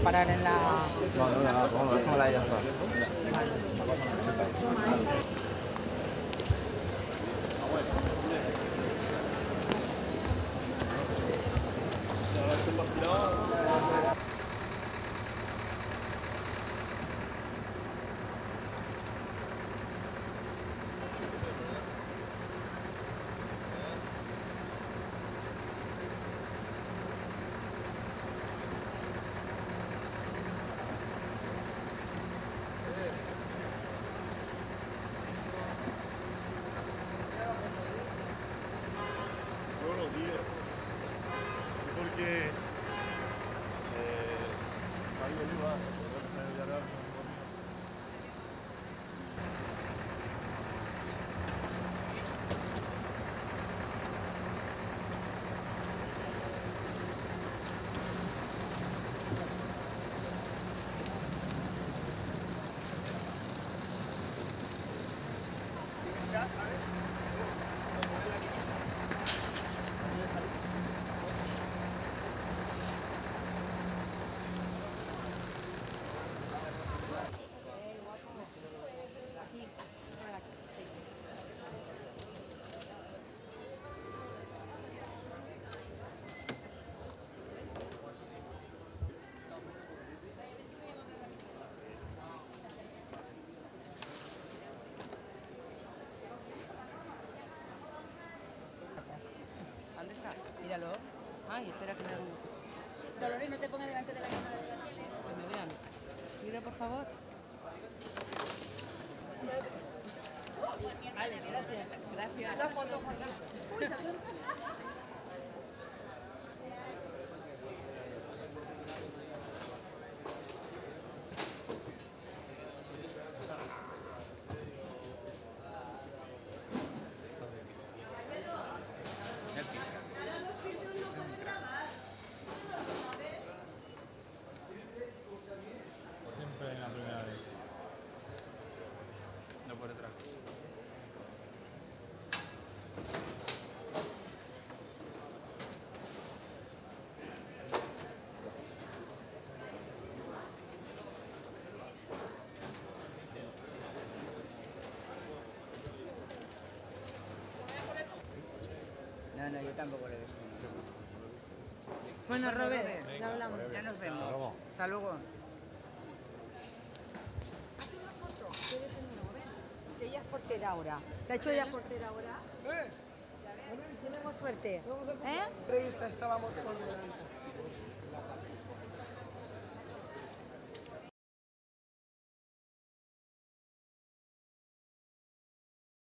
parar en la... No, no, déjamela ahí, ya está. Buenos días. Porque ahí Oliva, ¿Dónde está? Míralo. Ay, espera que me haga un... Dolores, no te pongas delante de la cámara de la tele. Que me vean. Mira, por favor. Vale, gracias. Gracias. Esa foto, Juan. Siempre en la primera vez. No por detrás. No, no, yo tampoco lo he visto. Bueno, Robert, ya hablamos. Ya nos vemos. Hasta luego. Hazte una foto. Puede ser uno, ¿ves? Que ella es portera ahora. Se ha hecho ella portera ahora. Tenemos suerte. ¿Eh? Entrevista estábamos por delante.